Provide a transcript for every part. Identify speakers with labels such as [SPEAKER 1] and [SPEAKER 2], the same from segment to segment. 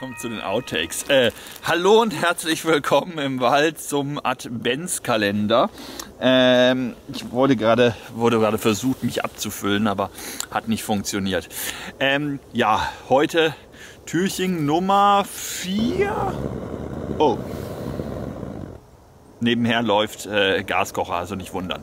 [SPEAKER 1] Kommt zu den Outtakes. Hallo und herzlich willkommen im Wald zum Adventskalender. Ich wurde gerade versucht, mich abzufüllen, aber hat nicht funktioniert. Ja, heute Türchen Nummer 4. Oh. Nebenher läuft Gaskocher, also nicht wundern.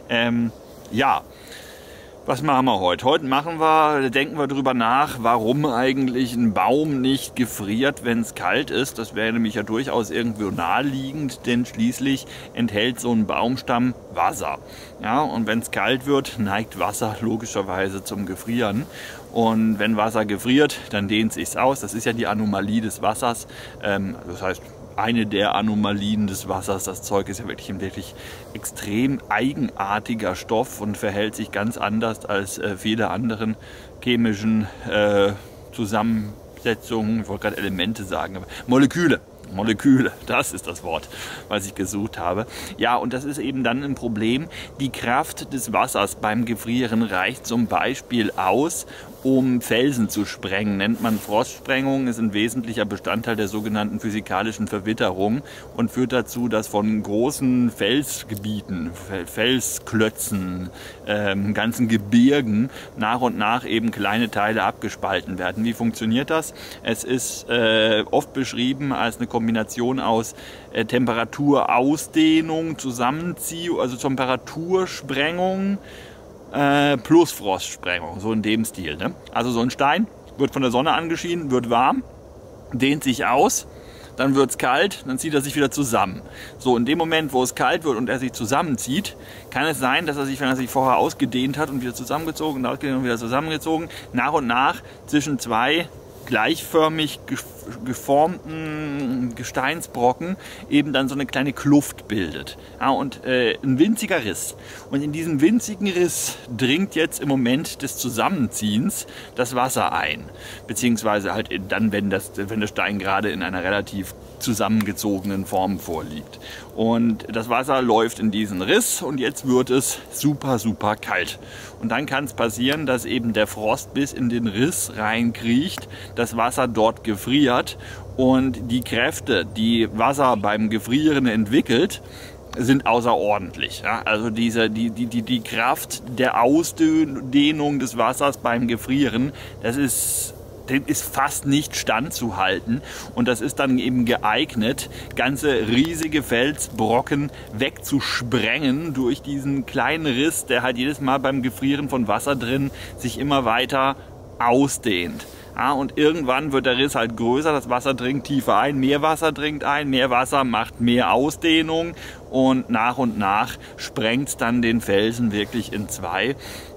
[SPEAKER 1] Ja. Was machen wir heute? Heute denken wir darüber nach, warum eigentlich ein Baum nicht gefriert, wenn es kalt ist. Das wäre nämlich ja durchaus irgendwo naheliegend, denn schließlich enthält so ein Baumstamm Wasser. Ja, und wenn es kalt wird, neigt Wasser logischerweise zum Gefrieren. Und wenn Wasser gefriert, dann dehnt es sich aus. Das ist ja die Anomalie des Wassers. Das heißt, eine der Anomalien des Wassers. Das Zeug ist ja wirklich ein extrem eigenartiger Stoff und verhält sich ganz anders als viele anderen chemischen Zusammensetzungen. Ich wollte gerade Elemente sagen, aber Moleküle. Moleküle, das ist das Wort, was ich gesucht habe. Ja, und das ist eben dann ein Problem. Die Kraft des Wassers beim Gefrieren reicht zum Beispiel aus, um Felsen zu sprengen. Nennt man Frostsprengung, ist ein wesentlicher Bestandteil der sogenannten physikalischen Verwitterung und führt dazu, dass von großen Felsgebieten, Felsklötzen, ganzen Gebirgen nach und nach eben kleine Teile abgespalten werden. Wie funktioniert das? Es ist oft beschrieben als eine Kombination aus Temperaturausdehnung, Zusammenziehung, also Temperatursprengung plus Frostsprengung, so in dem Stil. Ne? Also so ein Stein wird von der Sonne angeschienen, wird warm, dehnt sich aus, dann wird es kalt, dann zieht er sich wieder zusammen. So, in dem Moment, wo es kalt wird und er sich zusammenzieht, kann es sein, dass er sich, wenn er sich vorher ausgedehnt hat und wieder zusammengezogen, und wieder zusammengezogen, nach und nach zwischen zwei gleichförmig geformten Gesteinsbrocken eben dann so eine kleine Kluft bildet. Ja, und ein winziger Riss. Und in diesen winzigen Riss dringt jetzt im Moment des Zusammenziehens das Wasser ein. Beziehungsweise halt dann, wenn der Stein gerade in einer relativ zusammengezogenen Form vorliegt. Und das Wasser läuft in diesen Riss und jetzt wird es super, super kalt. Und dann kann es passieren, dass eben der Frost bis in den Riss reinkriecht, das Wasser dort gefriert und die Kräfte, die Wasser beim Gefrieren entwickelt, sind außerordentlich. Ja? Also die Kraft der Ausdehnung des Wassers beim Gefrieren, dem ist fast nicht standzuhalten und das ist dann eben geeignet, ganze riesige Felsbrocken wegzusprengen durch diesen kleinen Riss, der halt jedes Mal beim Gefrieren von Wasser drin sich immer weiter ausdehnt. Ja, und irgendwann wird der Riss halt größer, das Wasser dringt tiefer ein, mehr Wasser dringt ein, mehr Wasser macht mehr Ausdehnung und nach sprengt es dann den Felsen wirklich in zwei.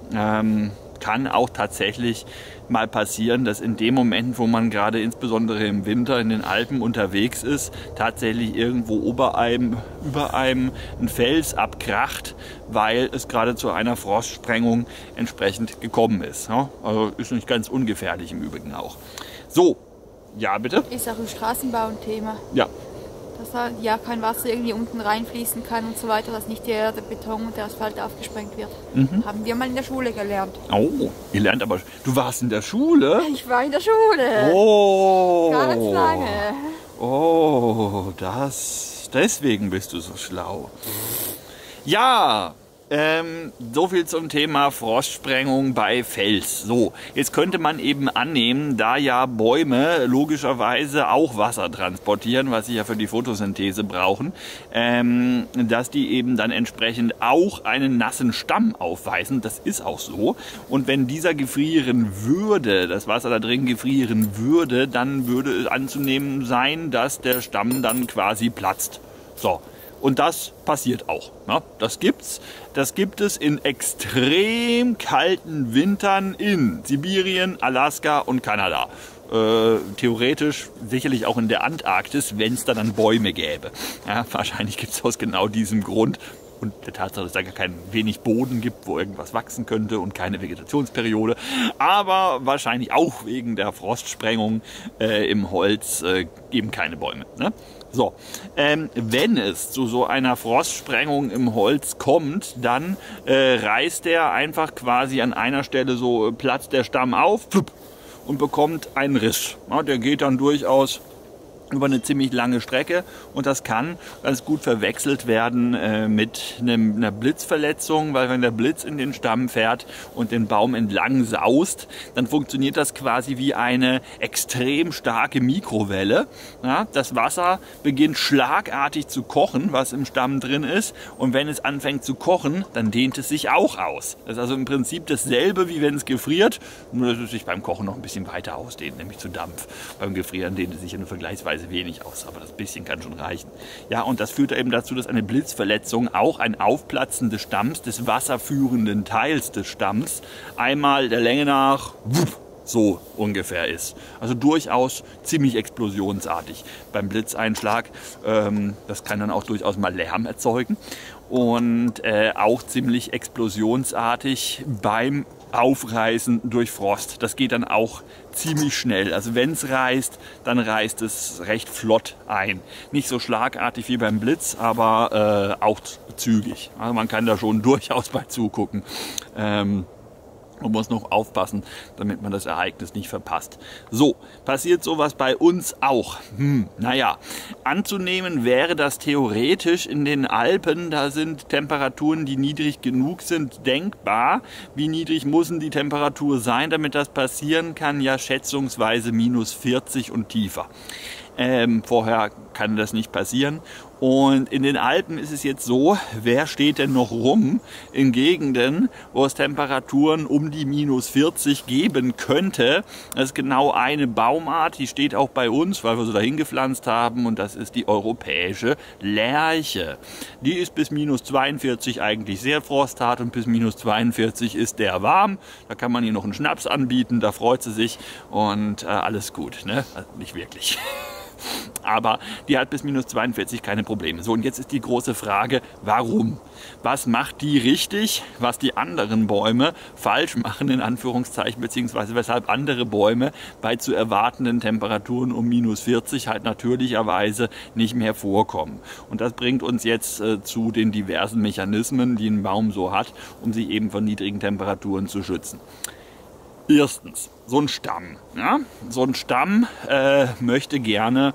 [SPEAKER 1] Kann auch tatsächlich mal passieren, dass in dem Moment, wo man gerade insbesondere im Winter in den Alpen unterwegs ist, tatsächlich irgendwo über einem ein Fels abkracht, weil es gerade zu einer Frostsprengung entsprechend gekommen ist. Ja? Also ist nicht ganz ungefährlich im Übrigen auch. So, ja bitte?
[SPEAKER 2] Ist auch im Straßenbau ein Thema.
[SPEAKER 1] Ja.
[SPEAKER 2] Dass da ja kein Wasser irgendwie unten reinfließen kann und so weiter, dass nicht der Beton und der Asphalt aufgesprengt wird. Mhm. Haben wir mal in der Schule gelernt.
[SPEAKER 1] Oh, ihr lernt aber... Du warst in der Schule?
[SPEAKER 2] Ich war in der Schule.
[SPEAKER 1] Oh.
[SPEAKER 2] Ganz lange.
[SPEAKER 1] Oh, deswegen bist du so schlau. Ja, so viel zum Thema Frostsprengung bei Fels. So, jetzt könnte man eben annehmen, da ja Bäume logischerweise auch Wasser transportieren, was sie ja für die Photosynthese brauchen, dass die eben dann entsprechend auch einen nassen Stamm aufweisen. Das ist auch so. Und wenn dieser gefrieren würde, das Wasser da drin gefrieren würde, dann würde es anzunehmen sein, dass der Stamm dann quasi platzt. So. Und das passiert auch. Ne? Das gibt es in extrem kalten Wintern in Sibirien, Alaska und Kanada. Theoretisch sicherlich auch in der Antarktis, wenn es da dann Bäume gäbe. Ja, wahrscheinlich gibt es aus genau diesem Grund und der Tatsache, dass es da gar kein wenig Boden gibt, wo irgendwas wachsen könnte und keine Vegetationsperiode. Aber wahrscheinlich auch wegen der Frostsprengung im Holz eben keine Bäume. Ne? So, wenn es zu so einer Frostsprengung im Holz kommt, dann reißt der einfach quasi an einer Stelle so, platzt der Stamm auf, flupp, und bekommt einen Riss. Ja, der geht dann durchaus über eine ziemlich lange Strecke und das kann ganz gut verwechselt werden mit einer Blitzverletzung, weil wenn der Blitz in den Stamm fährt und den Baum entlang saust, dann funktioniert das quasi wie eine extrem starke Mikrowelle. Ja, das Wasser beginnt schlagartig zu kochen, was im Stamm drin ist, und wenn es anfängt zu kochen, dann dehnt es sich auch aus. Das ist also im Prinzip dasselbe, wie wenn es gefriert, nur dass es sich beim Kochen noch ein bisschen weiter ausdehnt, nämlich zu Dampf. Beim Gefrieren dehnt es sich ja nur vergleichsweise wenig aus, aber das bisschen kann schon reichen. Ja, und das führt eben dazu, dass eine Blitzverletzung auch ein Aufplatzen des Stamms, des wasserführenden Teils des Stamms, einmal der Länge nach so ungefähr ist. Also durchaus ziemlich explosionsartig beim Blitzeinschlag. Das kann dann auch durchaus mal Lärm erzeugen und auch ziemlich explosionsartig beim Aufreißen durch Frost. Das geht dann auch ziemlich schnell. Also wenn es reißt, dann reißt es recht flott ein. Nicht so schlagartig wie beim Blitz, aber auch zügig. Also man kann da schon durchaus bei zugucken. Man muss noch aufpassen, damit man das Ereignis nicht verpasst. So, passiert sowas bei uns auch? Naja, anzunehmen wäre das theoretisch in den Alpen. Da sind Temperaturen, die niedrig genug sind, denkbar. Wie niedrig muss denn die Temperatur sein, damit das passieren kann? Ja, schätzungsweise minus 40 und tiefer. Vorher kann das nicht passieren. Und in den Alpen ist es jetzt so, wer steht denn noch rum in Gegenden, wo es Temperaturen um die minus 40 geben könnte? Das ist genau eine Baumart, die steht auch bei uns, weil wir sie dahin gepflanzt haben, und das ist die europäische Lärche. Die ist bis minus 42 eigentlich sehr frosthart und bis minus 42 ist der warm. Da kann man ihr noch einen Schnaps anbieten, da freut sie sich und alles gut, ne? Also nicht wirklich. Aber die hat bis minus 42 keine Probleme. So, und jetzt ist die große Frage, warum? Was macht die richtig, was die anderen Bäume falsch machen, in Anführungszeichen, beziehungsweise weshalb andere Bäume bei zu erwartenden Temperaturen um minus 40 halt natürlicherweise nicht mehr vorkommen. Und das bringt uns jetzt zu den diversen Mechanismen, die ein Baum so hat, um sich eben von niedrigen Temperaturen zu schützen. Erstens, so ein Stamm. Ja? So ein Stamm möchte gerne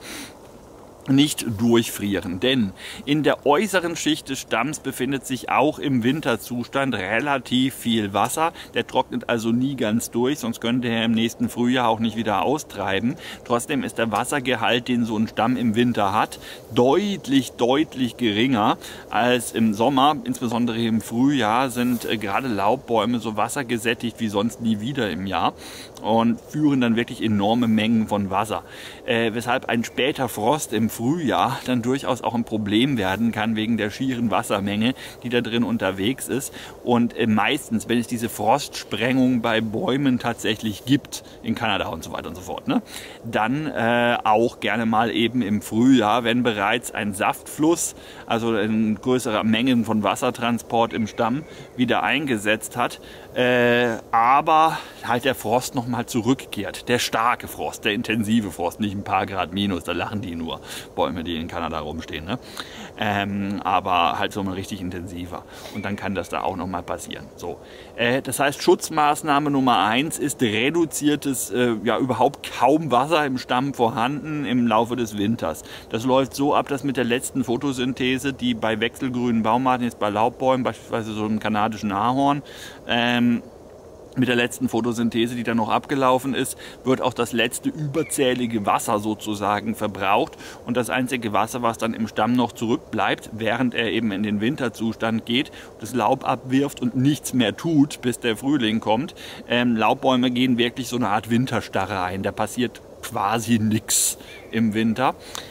[SPEAKER 1] nicht durchfrieren, denn in der äußeren Schicht des Stamms befindet sich auch im Winterzustand relativ viel Wasser. Der trocknet also nie ganz durch, sonst könnte er im nächsten Frühjahr auch nicht wieder austreiben. Trotzdem ist der Wassergehalt, den so ein Stamm im Winter hat, deutlich geringer als im Sommer. Insbesondere im Frühjahr sind gerade Laubbäume so wassergesättigt wie sonst nie wieder im Jahr und führen dann wirklich enorme Mengen von Wasser. Weshalb ein später Frost im Frühjahr dann durchaus auch ein Problem werden kann wegen der schieren Wassermenge, die da drin unterwegs ist. Und meistens, wenn es diese Frostsprengung bei Bäumen tatsächlich gibt, in Kanada und so weiter und so fort, ne, dann auch gerne mal eben im Frühjahr, wenn bereits ein Saftfluss, also ein größerer Mengen von Wassertransport im Stamm wieder eingesetzt hat, aber halt der Frost nochmal zurückkehrt. Der starke Frost, der intensive Frost, nicht ein paar Grad minus, da lachen die nur, Bäume, die in Kanada rumstehen. Ne? Aber halt so mal richtig intensiver. Und dann kann das da auch nochmal passieren. So. Das heißt, Schutzmaßnahme Nummer 1 ist reduziertes, ja überhaupt kaum Wasser im Stamm vorhanden im Laufe des Winters. Das läuft so ab, dass mit der letzten Photosynthese, die bei wechselgrünen Baumarten, jetzt bei Laubbäumen, beispielsweise so einem kanadischen Ahorn, mit der letzten Photosynthese, die dann noch abgelaufen ist, wird auch das letzte überzählige Wasser sozusagen verbraucht. Und das einzige Wasser, was dann im Stamm noch zurückbleibt, während er eben in den Winterzustand geht, das Laub abwirft und nichts mehr tut, bis der Frühling kommt. Laubbäume gehen wirklich so eine Art Winterstarre ein. Da passiert quasi nichts im Winter.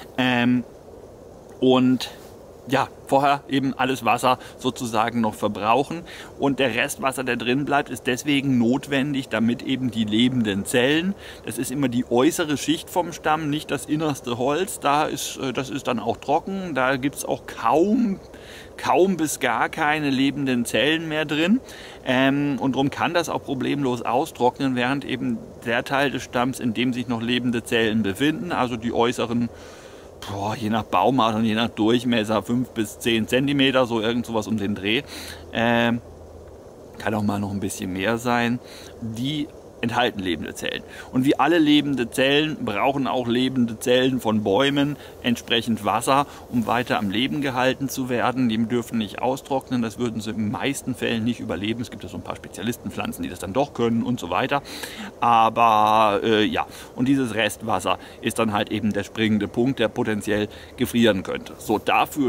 [SPEAKER 1] Und ja, vorher eben alles Wasser sozusagen noch verbrauchen und der Restwasser, der drin bleibt, ist deswegen notwendig, damit eben die lebenden Zellen, das ist immer die äußere Schicht vom Stamm, nicht das innerste Holz, das ist dann auch trocken, da gibt es auch kaum bis gar keine lebenden Zellen mehr drin und darum kann das auch problemlos austrocknen, während eben der Teil des Stamms, in dem sich noch lebende Zellen befinden, also die äußeren, je nach Baumart und je nach Durchmesser 5 bis 10 cm, so irgend sowas um den Dreh. Kann auch mal noch ein bisschen mehr sein. Die enthalten lebende Zellen. Und wie alle lebende Zellen brauchen auch lebende Zellen von Bäumen entsprechend Wasser, um weiter am Leben gehalten zu werden. Die dürfen nicht austrocknen, das würden sie in den meisten Fällen nicht überleben. Es gibt ja so ein paar Spezialistenpflanzen, die das dann doch können und so weiter. Aber ja, und dieses Restwasser ist dann halt eben der springende Punkt, der potenziell gefrieren könnte. So, davor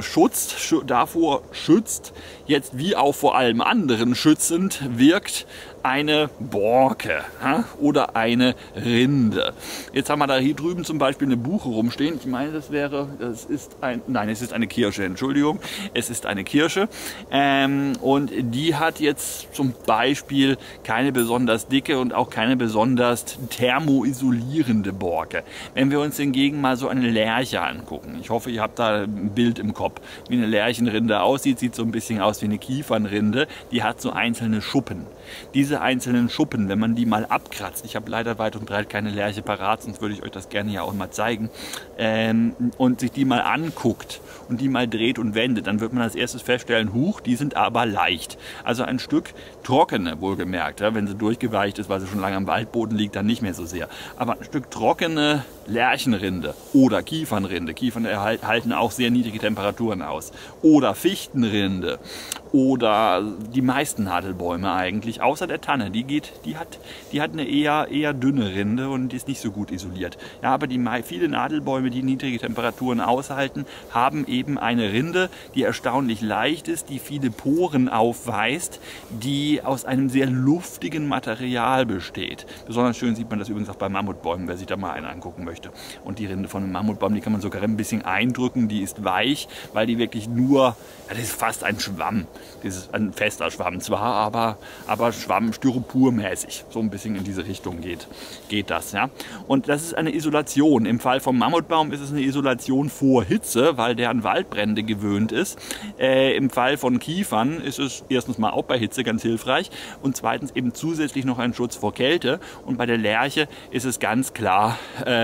[SPEAKER 1] schützt jetzt wie auch vor allem anderen schützend wirkt eine Borke oder eine Rinde. Jetzt haben wir da hier drüben zum Beispiel eine Buche rumstehen. Ich meine, es ist eine Kirsche, Entschuldigung. Es ist eine Kirsche und die hat jetzt zum Beispiel keine besonders dicke und auch keine besonders thermoisolierende Borke. Wenn wir uns hingegen mal so eine Lärche angucken, ich hoffe, ihr habt da ein Bild im Kopf, wie eine Lärchenrinde aussieht, sieht so ein bisschen aus wie eine Kiefernrinde, die hat so einzelne Schuppen. Diese einzelnen Schuppen, wenn man die mal abkratzt, ich habe leider weit und breit keine Lärche parat, sonst würde ich euch das gerne ja auch mal zeigen, und sich die mal anguckt und die mal dreht und wendet, dann wird man als erstes feststellen, huch, die sind aber leicht. Also ein Stück trockene, wohlgemerkt, ja, wenn sie durchgeweicht ist, weil sie schon lange am Waldboden liegt, dann nicht mehr so sehr. Aber ein Stück trockene Lärchenrinde oder Kiefernrinde, Kiefern halten auch sehr niedrige Temperaturen aus, oder Fichtenrinde oder die meisten Nadelbäume eigentlich, außer der Tanne, die hat eine eher dünne Rinde und die ist nicht so gut isoliert. Ja, aber viele Nadelbäume, die niedrige Temperaturen aushalten, haben eben eine Rinde, die erstaunlich leicht ist, die viele Poren aufweist, die aus einem sehr luftigen Material besteht. Besonders schön sieht man das übrigens auch bei Mammutbäumen, wer sich da mal einen angucken möchte. Und die Rinde von einem Mammutbaum, die kann man sogar ein bisschen eindrücken, die ist weich, weil die wirklich nur, ja, das ist fast ein Schwamm. Das ist ein fester Schwamm zwar, aber Schwamm styropormäßig. So ein bisschen in diese Richtung geht das. Ja? Und das ist eine Isolation. Im Fall vom Mammutbaum ist es eine Isolation vor Hitze, weil der an Waldbrände gewöhnt ist. Im Fall von Kiefern ist es erstens mal auch bei Hitze ganz hilfreich und zweitens eben zusätzlich noch ein Schutz vor Kälte. Und bei der Lärche ist es ganz klar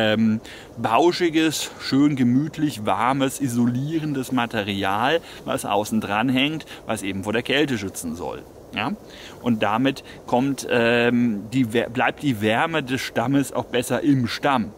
[SPEAKER 1] bauschiges, schön gemütlich, warmes, isolierendes Material, was außen dran hängt, was eben vor der Kälte schützen soll. Ja? Und damit bleibt die Wärme des Stammes auch besser im Stamm.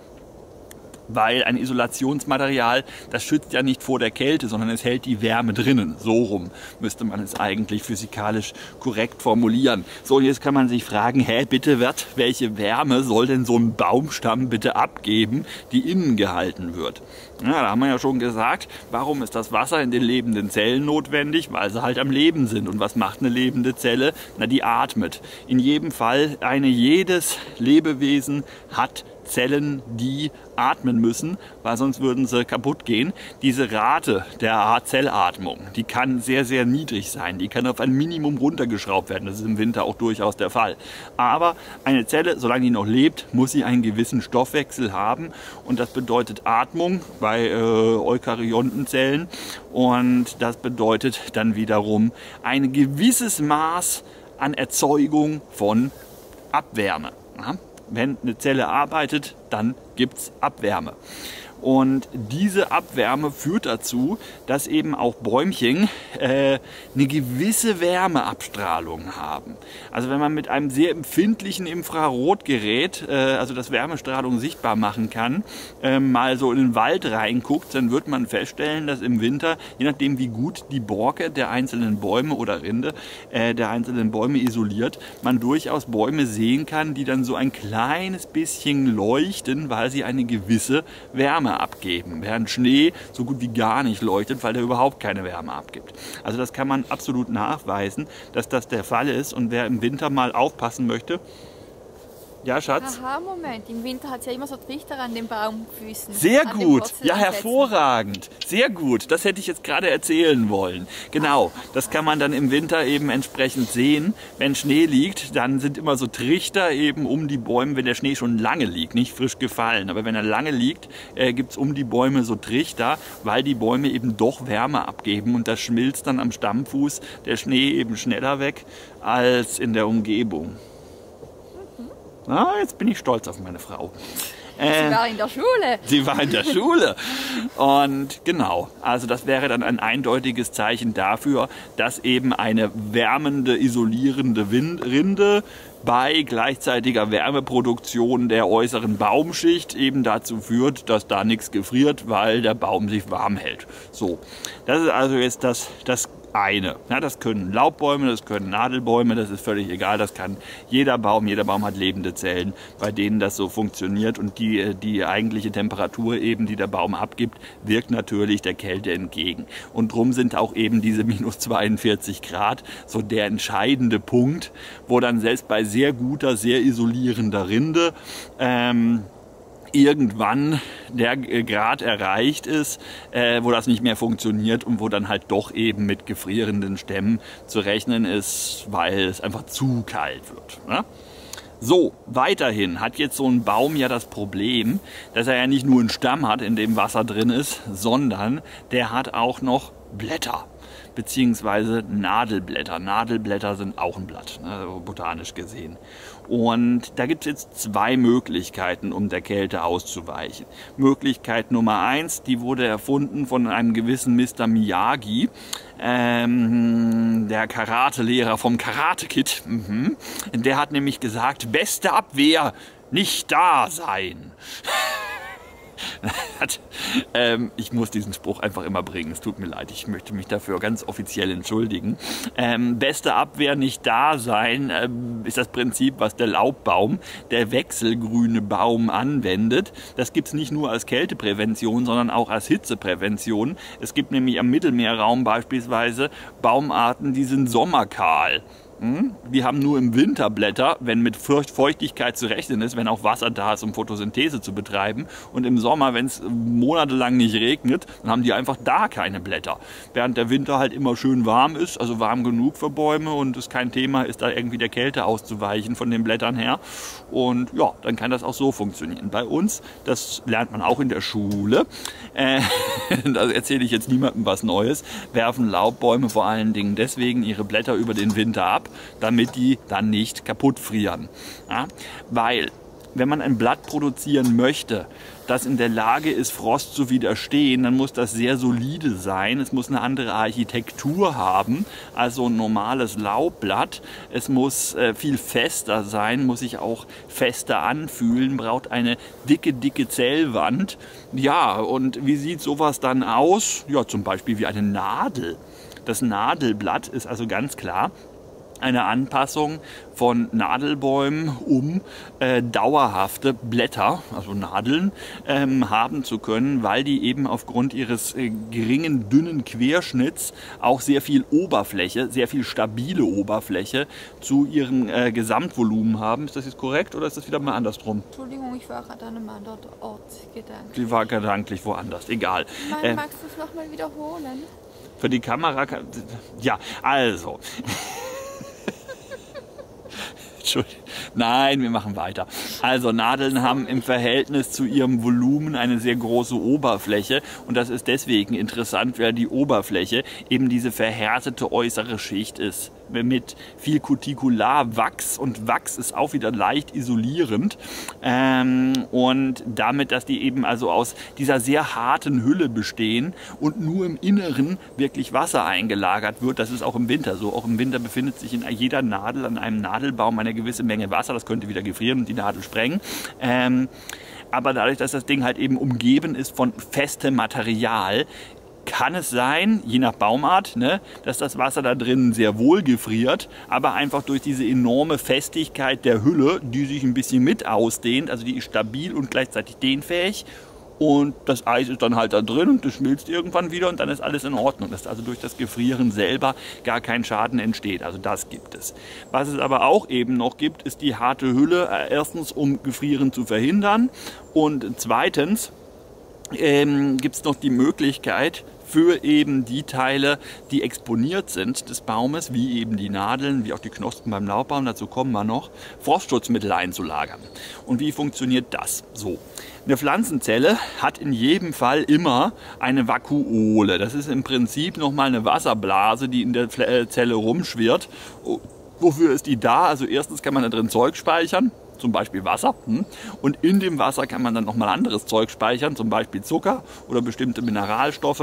[SPEAKER 1] Weil ein Isolationsmaterial, das schützt ja nicht vor der Kälte, sondern es hält die Wärme drinnen. So rum müsste man es eigentlich physikalisch korrekt formulieren. So, und jetzt kann man sich fragen, bitte welche Wärme soll denn so ein Baumstamm bitte abgeben, die innen gehalten wird? Ja, da haben wir ja schon gesagt, warum ist das Wasser in den lebenden Zellen notwendig? Weil sie halt am Leben sind. Und was macht eine lebende Zelle? Na, die atmet. In jedem Fall, jedes Lebewesen hat Zellen, die atmen müssen, weil sonst würden sie kaputt gehen. Diese Rate der Zellatmung, die kann sehr, sehr niedrig sein. Die kann auf ein Minimum runtergeschraubt werden. Das ist im Winter auch durchaus der Fall. Aber eine Zelle, solange die noch lebt, muss sie einen gewissen Stoffwechsel haben. Und das bedeutet Atmung bei Eukaryontenzellen. Und das bedeutet dann wiederum ein gewisses Maß an Erzeugung von Abwärme. Ja? Wenn eine Zelle arbeitet, dann gibt es Abwärme. Und diese Abwärme führt dazu, dass eben auch Bäumchen eine gewisse Wärmeabstrahlung haben. Also wenn man mit einem sehr empfindlichen Infrarotgerät, also das Wärmestrahlung sichtbar machen kann, mal so in den Wald reinguckt, dann wird man feststellen, dass im Winter, je nachdem wie gut die Borke der einzelnen Bäume oder Rinde der einzelnen Bäume isoliert, man durchaus Bäume sehen kann, die dann so ein kleines bisschen leuchten, weil sie eine gewisse Wärme abgeben, während Schnee so gut wie gar nicht leuchtet, weil der überhaupt keine Wärme abgibt. Also das kann man absolut nachweisen, dass das der Fall ist, und wer im Winter mal aufpassen möchte. Ja, Schatz?
[SPEAKER 2] Aha, Moment. Im Winter hat es ja immer so Trichter an den Baumfüßen.
[SPEAKER 1] Sehr gut. Ja, hervorragend. Sehr gut. Das hätte ich jetzt gerade erzählen wollen. Genau. Das kann man dann im Winter eben entsprechend sehen. Wenn Schnee liegt, dann sind immer so Trichter eben um die Bäume, wenn der Schnee schon lange liegt, nicht frisch gefallen. Aber wenn er lange liegt, gibt es um die Bäume so Trichter, weil die Bäume eben doch Wärme abgeben. Und das schmilzt dann am Stammfuß der Schnee eben schneller weg als in der Umgebung. Na, jetzt bin ich stolz auf meine Frau.
[SPEAKER 2] Sie war in der Schule.
[SPEAKER 1] Sie war in der Schule. Und genau, also das wäre dann ein eindeutiges Zeichen dafür, dass eben eine wärmende, isolierende Rinde bei gleichzeitiger Wärmeproduktion der äußeren Baumschicht eben dazu führt, dass da nichts gefriert, weil der Baum sich warm hält. So, das ist also jetzt das eine. Ja, das können Laubbäume, das können Nadelbäume, das ist völlig egal, das kann jeder Baum hat lebende Zellen, bei denen das so funktioniert und die eigentliche Temperatur eben, die der Baum abgibt, wirkt natürlich der Kälte entgegen. Und drum sind auch eben diese minus 42 Grad so der entscheidende Punkt, wo dann selbst bei sehr guter, sehr isolierender Rinde irgendwann der Grad erreicht ist, wo das nicht mehr funktioniert und wo dann halt doch eben mit gefrierenden Stämmen zu rechnen ist, weil es einfach zu kalt wird. Ne? So, weiterhin hat jetzt so ein Baum ja das Problem, dass er ja nicht nur einen Stamm hat, in dem Wasser drin ist, sondern der hat auch noch Blätter. Beziehungsweise Nadelblätter. Nadelblätter sind auch ein Blatt, ne, botanisch gesehen. Und da gibt es jetzt zwei Möglichkeiten, um der Kälte auszuweichen. Möglichkeit Nummer 1, die wurde erfunden von einem gewissen Mr. Miyagi, der Karate-Lehrer vom Karate Kid. Der hat nämlich gesagt, beste Abwehr, nicht da sein. Ich muss diesen Spruch einfach immer bringen, es tut mir leid, ich möchte mich dafür ganz offiziell entschuldigen. Beste Abwehr, nicht da sein, ist das Prinzip, was der Laubbaum, der wechselgrüne Baum, anwendet. Das gibt es nicht nur als Kälteprävention, sondern auch als Hitzeprävention. Es gibt nämlich am Mittelmeerraum beispielsweise Baumarten, die sind sommerkahl. Die haben nur im Winter Blätter, wenn mit Feuchtigkeit zu rechnen ist, wenn auch Wasser da ist, um Photosynthese zu betreiben. Und im Sommer, wenn es monatelang nicht regnet, dann haben die einfach da keine Blätter. Während der Winter halt immer schön warm ist, also warm genug für Bäume und es kein Thema ist, da irgendwie der Kälte auszuweichen von den Blättern her. Und ja, dann kann das auch so funktionieren. Bei uns, das lernt man auch in der Schule, da erzähle ich jetzt niemandem was Neues, werfen Laubbäume vor allen Dingen deswegen ihre Blätter über den Winter ab, damit die dann nicht kaputt frieren. Ja? Weil, wenn man ein Blatt produzieren möchte, das in der Lage ist, Frost zu widerstehen, dann muss das sehr solide sein. Es muss eine andere Architektur haben als so ein normales Laubblatt. Es muss viel fester sein, muss sich auch fester anfühlen, braucht eine dicke Zellwand. Ja, und wie sieht sowas dann aus? Ja, zum Beispiel wie eine Nadel. Das Nadelblatt ist also ganz klar eine Anpassung von Nadelbäumen, um dauerhafte Blätter, also Nadeln, haben zu können, weil die eben aufgrund ihres geringen, dünnen Querschnitts auch sehr viel Oberfläche, sehr viel stabile Oberfläche zu ihrem Gesamtvolumen haben. Ist das jetzt korrekt oder ist das wieder mal andersrum?
[SPEAKER 2] Entschuldigung, ich war gerade an einem anderen Ort gedanklich.
[SPEAKER 1] Die war gedanklich woanders, egal.
[SPEAKER 2] Magst du es nochmal wiederholen?
[SPEAKER 1] Für die Kamera, ja, also... Nein, wir machen weiter. Also Nadeln haben im Verhältnis zu ihrem Volumen eine sehr große Oberfläche und das ist deswegen interessant, weil die Oberfläche eben diese verhärtete äußere Schicht ist mit viel Cutikularwachs und Wachs ist auch wieder leicht isolierend und damit, dass die eben also aus dieser sehr harten Hülle bestehen und nur im Inneren wirklich Wasser eingelagert wird. Das ist auch im Winter so. Auch im Winter befindet sich in jeder Nadel an einem Nadelbaum eine gewisse Menge Wasser. Das könnte wieder gefrieren und die Nadel sprengen. Aber dadurch, dass das Ding halt eben umgeben ist von festem Material, kann es sein, je nach Baumart, ne, dass das Wasser da drinnen sehr wohl gefriert, aber einfach durch diese enorme Festigkeit der Hülle, die sich ein bisschen mit ausdehnt, also die ist stabil und gleichzeitig dehnfähig und das Eis ist dann halt da drin und das schmilzt irgendwann wieder und dann ist alles in Ordnung, dass also durch das Gefrieren selber gar kein Schaden entsteht. Also das gibt es. Was es aber auch eben noch gibt, ist die harte Hülle, erstens um Gefrieren zu verhindern und zweitens gibt es noch die Möglichkeit, für eben die Teile, die exponiert sind des Baumes, wie eben die Nadeln, wie auch die Knospen beim Laubbaum, dazu kommen wir noch, Frostschutzmittel einzulagern. Und wie funktioniert das? So, eine Pflanzenzelle hat in jedem Fall immer eine Vakuole. Das ist im Prinzip nochmal eine Wasserblase, die in der Zelle rumschwirrt. Wofür ist die da? Also erstens kann man da drin Zeug speichern, zum Beispiel Wasser. Und in dem Wasser kann man dann nochmal anderes Zeug speichern, zum Beispiel Zucker oder bestimmte Mineralstoffe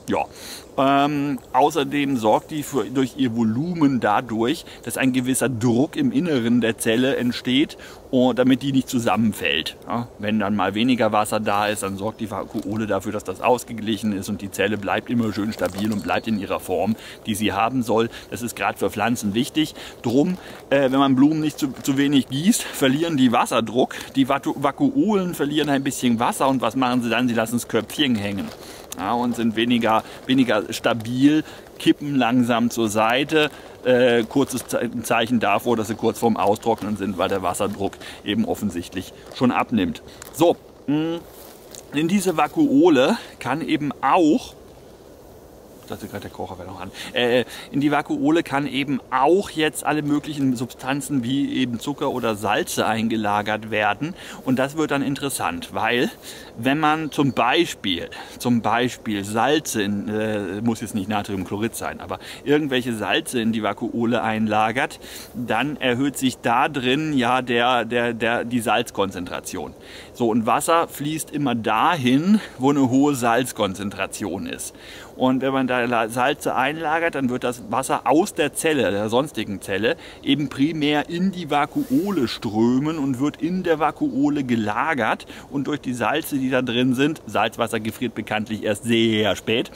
[SPEAKER 1] Ja. Außerdem sorgt die durch ihr Volumen dadurch, dass ein gewisser Druck im Inneren der Zelle entsteht, und damit die nicht zusammenfällt. Ja, wenn dann mal weniger Wasser da ist, dann sorgt die Vakuole dafür, dass das ausgeglichen ist und die Zelle bleibt immer schön stabil und bleibt in ihrer Form, die sie haben soll. Das ist gerade für Pflanzen wichtig. Drum, wenn man Blumen nicht zu wenig gießt, verlieren die Wasserdruck. Die Vakuolen verlieren ein bisschen Wasser, und was machen sie dann? Sie lassen das Köpfchen hängen. Ja, und sind weniger stabil, kippen langsam zur Seite. Kurzes Zeichen davor, dass sie kurz vorm Austrocknen sind, weil der Wasserdruck eben offensichtlich schon abnimmt. So, in diese Vakuole kann eben auch, da ist gerade der Kocher noch an, in die Vakuole kann eben auch jetzt alle möglichen Substanzen wie eben Zucker oder Salze eingelagert werden, und das wird dann interessant, weil wenn man zum Beispiel Salze, muss jetzt nicht Natriumchlorid sein, aber irgendwelche Salze in die Vakuole einlagert, dann erhöht sich da drin ja die Salzkonzentration. So, und Wasser fließt immer dahin, wo eine hohe Salzkonzentration ist. Und wenn man da Salze einlagert, dann wird das Wasser aus der Zelle, der sonstigen Zelle, eben primär in die Vakuole strömen und wird in der Vakuole gelagert. Und durch die Salze, die da drin sind, Salzwasser gefriert bekanntlich erst sehr spät,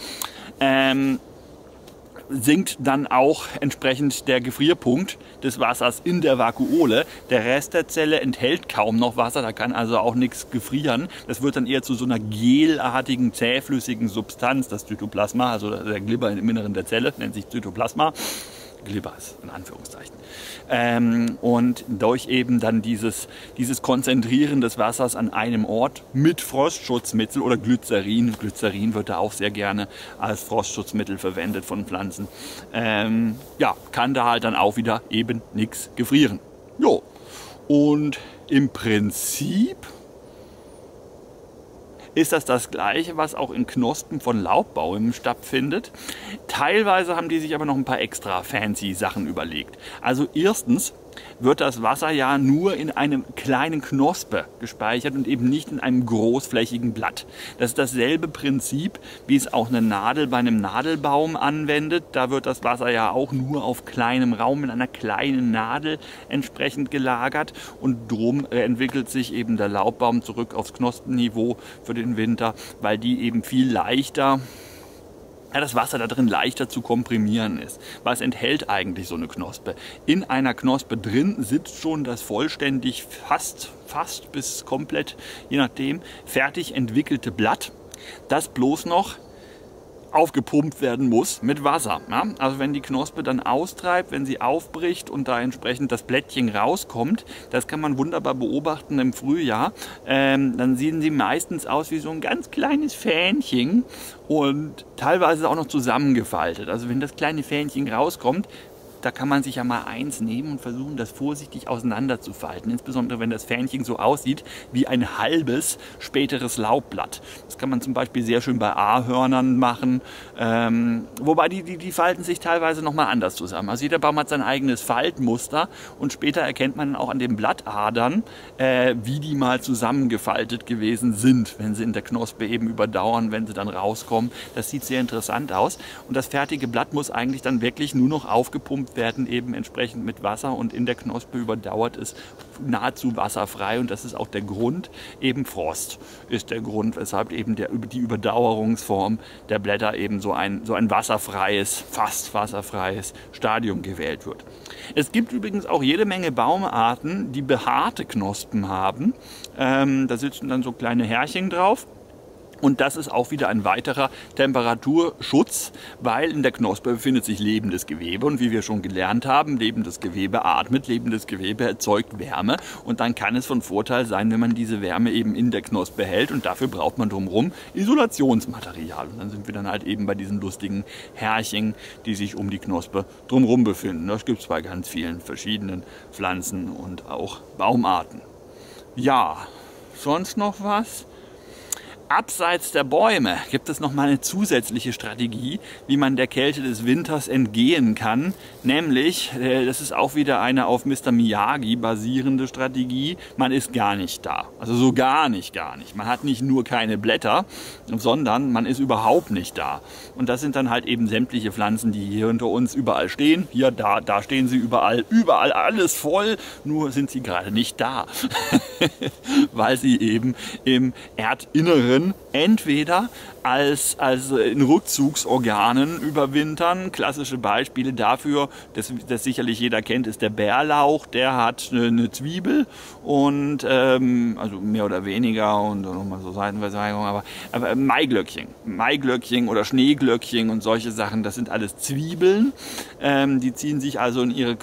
[SPEAKER 1] sinkt dann auch entsprechend der Gefrierpunkt des Wassers in der Vakuole. Der Rest der Zelle enthält kaum noch Wasser, da kann also auch nichts gefrieren. Das wird dann eher zu so einer gelartigen, zähflüssigen Substanz, das Zytoplasma, also der Glibber im Inneren der Zelle, nennt sich Zytoplasma. Glibber ist in Anführungszeichen. Und durch eben dann dieses Konzentrieren des Wassers an einem Ort mit Frostschutzmittel oder Glycerin. Glycerin wird da auch sehr gerne als Frostschutzmittel verwendet von Pflanzen. Ja, kann da halt dann auch wieder eben nichts gefrieren. Jo. Und im Prinzip ist das Gleiche, was auch in Knospen von Laubbäumen stattfindet. Teilweise haben die sich aber noch ein paar extra fancy Sachen überlegt. Also erstens wird das Wasser ja nur in einem kleinen Knospe gespeichert und eben nicht in einem großflächigen Blatt. Das ist dasselbe Prinzip, wie es auch eine Nadel bei einem Nadelbaum anwendet. Da wird das Wasser ja auch nur auf kleinem Raum in einer kleinen Nadel entsprechend gelagert, und drum entwickelt sich eben der Laubbaum zurück aufs Knospenniveau für den Winter, weil die eben viel leichter, das Wasser da drin leichter zu komprimieren ist. Was enthält eigentlich so eine Knospe? In einer Knospe drin sitzt schon das vollständig, fast bis komplett, je nachdem, fertig entwickelte Blatt, das bloß noch aufgepumpt werden muss mit Wasser. Ja? Also wenn die Knospe dann austreibt, wenn sie aufbricht und da entsprechend das Blättchen rauskommt, das kann man wunderbar beobachten im Frühjahr, dann sehen sie meistens aus wie so ein ganz kleines Fähnchen und teilweise auch noch zusammengefaltet. Also wenn das kleine Fähnchen rauskommt, da kann man sich ja mal eins nehmen und versuchen, das vorsichtig auseinanderzufalten. Insbesondere, wenn das Fähnchen so aussieht wie ein halbes späteres Laubblatt. Das kann man zum Beispiel sehr schön bei Ahornern machen. Wobei die falten sich teilweise nochmal anders zusammen. Also jeder Baum hat sein eigenes Faltmuster, und später erkennt man auch an den Blattadern, wie die mal zusammengefaltet gewesen sind, wenn sie in der Knospe eben überdauern, wenn sie dann rauskommen. Das sieht sehr interessant aus. Und das fertige Blatt muss eigentlich dann wirklich nur noch aufgepumpt werden, eben entsprechend mit Wasser, und in der Knospe überdauert es nahezu wasserfrei, und das ist auch der Grund, eben Frost ist der Grund, weshalb eben die Überdauerungsform der Blätter eben so ein wasserfreies, fast wasserfreies Stadium gewählt wird. Es gibt übrigens auch jede Menge Baumarten, die behaarte Knospen haben. Da sitzen dann so kleine Härchen drauf. Und das ist auch wieder ein weiterer Temperaturschutz, weil in der Knospe befindet sich lebendes Gewebe. Und wie wir schon gelernt haben, lebendes Gewebe atmet, lebendes Gewebe erzeugt Wärme. Und dann kann es von Vorteil sein, wenn man diese Wärme eben in der Knospe hält. Und dafür braucht man drumherum Isolationsmaterial. Und dann sind wir dann halt eben bei diesen lustigen Härchen, die sich um die Knospe drumherum befinden. Das gibt es bei ganz vielen verschiedenen Pflanzen und auch Baumarten. Ja, sonst noch was? Abseits der Bäume gibt es noch mal eine zusätzliche Strategie, wie man der Kälte des Winters entgehen kann. Nämlich, das ist auch wieder eine auf Mr. Miyagi basierende Strategie, man ist gar nicht da. Also so gar nicht. Man hat nicht nur keine Blätter, sondern man ist überhaupt nicht da. Und das sind dann halt eben sämtliche Pflanzen, die hier hinter uns überall stehen. Hier, da stehen sie überall alles voll, nur sind sie gerade nicht da. Weil sie eben im Erdinneren entweder als in Rückzugsorganen überwintern. Klassische Beispiele dafür, das sicherlich jeder kennt, ist der Bärlauch. Der hat eine Zwiebel und also mehr oder weniger und nochmal so Seitenversagung, aber Maiglöckchen oder Schneeglöckchen und solche Sachen, das sind alles Zwiebeln. Die ziehen sich also in ihre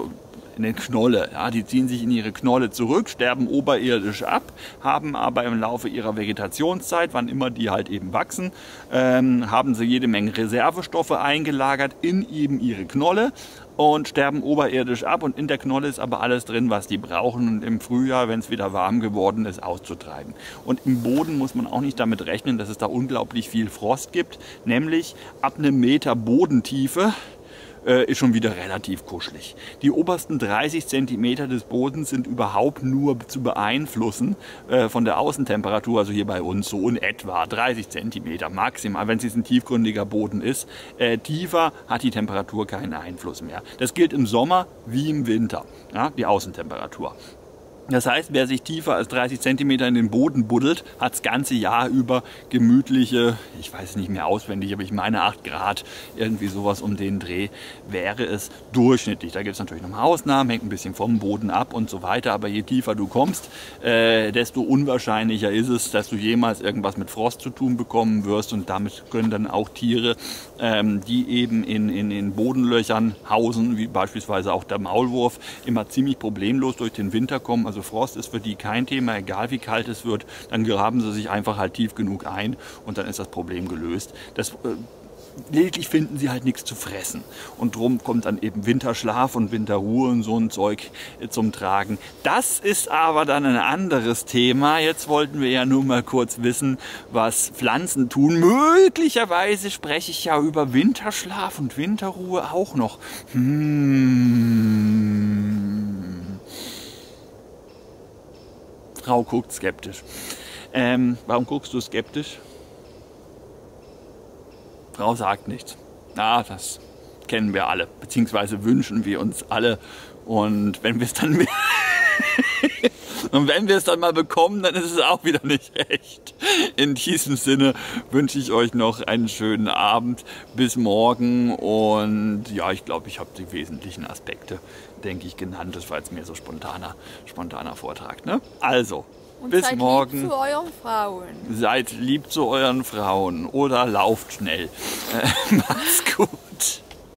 [SPEAKER 1] Knolle, ja, die ziehen sich in ihre Knolle zurück, sterben oberirdisch ab, haben aber im Laufe ihrer Vegetationszeit, wann immer die halt eben wachsen, haben sie jede Menge Reservestoffe eingelagert in eben ihre Knolle und sterben oberirdisch ab, und in der Knolle ist aber alles drin, was die brauchen, und im Frühjahr, wenn es wieder warm geworden ist, auszutreiben. Und im Boden muss man auch nicht damit rechnen, dass es da unglaublich viel Frost gibt, nämlich ab einem Meter Bodentiefe ist schon wieder relativ kuschelig. Die obersten 30 cm des Bodens sind überhaupt nur zu beeinflussen von der Außentemperatur, also hier bei uns so in etwa 30 cm maximal, wenn es ein tiefgründiger Boden ist. Tiefer hat die Temperatur keinen Einfluss mehr. Das gilt im Sommer wie im Winter, ja, die Außentemperatur. Das heißt, wer sich tiefer als 30 cm in den Boden buddelt, hat das ganze Jahr über gemütliche, ich weiß nicht mehr auswendig, aber ich meine 8 Grad, irgendwie sowas um den Dreh, wäre es durchschnittlich. Da gibt es natürlich noch mal Ausnahmen, hängt ein bisschen vom Boden ab und so weiter, aber je tiefer du kommst, desto unwahrscheinlicher ist es, dass du jemals irgendwas mit Frost zu tun bekommen wirst, und damit können dann auch Tiere, die eben in Bodenlöchern hausen, wie beispielsweise auch der Maulwurf, immer ziemlich problemlos durch den Winter kommen. Also Frost ist für die kein Thema, egal wie kalt es wird, dann graben sie sich einfach halt tief genug ein und dann ist das Problem gelöst. Lediglich finden sie halt nichts zu fressen, und drum kommt dann eben Winterschlaf und Winterruhe und so ein Zeug zum Tragen. Das ist aber dann ein anderes Thema. Jetzt wollten wir ja nur mal kurz wissen, was Pflanzen tun. Möglicherweise spreche ich ja über Winterschlaf und Winterruhe auch noch. Frau guckt skeptisch. Warum guckst du skeptisch? Frau sagt nichts. Na, das kennen wir alle, beziehungsweise wünschen wir uns alle. Und wenn wir es dann mal bekommen, dann ist es auch wieder nicht recht. In diesem Sinne wünsche ich euch noch einen schönen Abend. Bis morgen. Und ja, ich glaube, ich habe die wesentlichen Aspekte, denke ich, genannt. Das war jetzt mehr so spontaner Vortrag, ne? Also,
[SPEAKER 2] und
[SPEAKER 1] bis morgen.
[SPEAKER 2] Seid lieb zu euren Frauen.
[SPEAKER 1] Seid lieb zu euren Frauen oder lauft schnell. Macht's gut.